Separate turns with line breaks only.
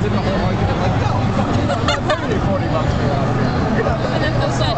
did the whole argument like, no, I'm not paying you $40 for that.
And then Phil said,